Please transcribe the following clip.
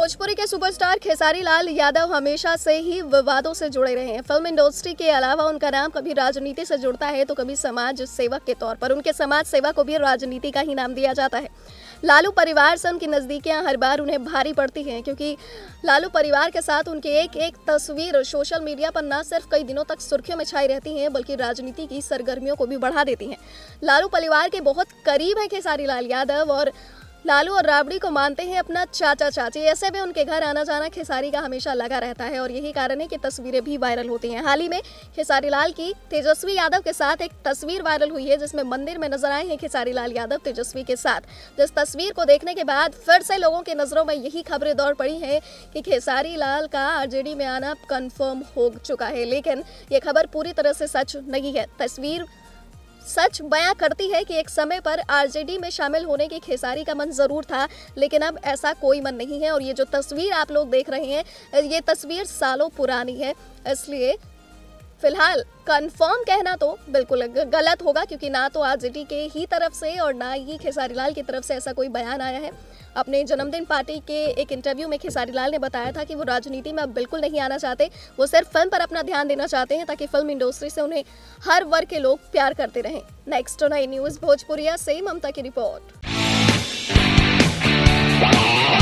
भोजपुरी के सुपरस्टार खेसारी लाल यादव हमेशा से ही विवादों से जुड़े रहे हैं। फिल्म इंडस्ट्री के अलावा उनका नाम कभी राजनीति से जुड़ता है तो कभी समाज सेवक के तौर पर। उनके समाज सेवा को भी राजनीति का ही नाम दिया जाता है। लालू परिवार से उनकी नज़दीकियां हर बार उन्हें भारी पड़ती हैं, क्योंकि लालू परिवार के साथ उनकी एक एक तस्वीर सोशल मीडिया पर न सिर्फ कई दिनों तक सुर्खियों में छाई रहती हैं, बल्कि राजनीति की सरगर्मियों को भी बढ़ा देती हैं। लालू परिवार के बहुत करीब हैं खेसारी लाल यादव, और लालू और राबड़ी को मानते हैं अपना चाचा चाची। ऐसे में उनके घर आना जाना खेसारी का हमेशा लगा रहता है, और यही कारण है कि तस्वीरें भी वायरल होती हैं। हाल ही में खेसारी लाल की तेजस्वी यादव के साथ एक तस्वीर वायरल हुई है, जिसमें मंदिर में नजर आए हैं खेसारी लाल यादव तेजस्वी के साथ। जिस तस्वीर को देखने के बाद फिर से लोगों की नजरों में यही खबरें दौड़ पड़ी हैं कि खेसारी लाल का आरजेडी में आना कंफर्म हो चुका है, लेकिन ये खबर पूरी तरह से सच नहीं है। तस्वीर सच बयां करती है कि एक समय पर आरजेडी में शामिल होने की खेसारी का मन जरूर था, लेकिन अब ऐसा कोई मन नहीं है। और ये जो तस्वीर आप लोग देख रहे हैं, ये तस्वीर सालों पुरानी है, इसलिए फिलहाल कंफर्म कहना तो बिल्कुल गलत होगा, क्योंकि ना तो आरजेडी के ही तरफ से और ना ही खेसारी लाल की तरफ से ऐसा कोई बयान आया है। अपने जन्मदिन पार्टी के एक इंटरव्यू में खेसारी लाल ने बताया था कि वो राजनीति में अब बिल्कुल नहीं आना चाहते, वो सिर्फ फिल्म पर अपना ध्यान देना चाहते हैं, ताकि फिल्म इंडस्ट्री से उन्हें हर वर्ग के लोग प्यार करते रहें। नेक्स्ट 9 न्यूज़ भोजपुरिया से ममता की रिपोर्ट।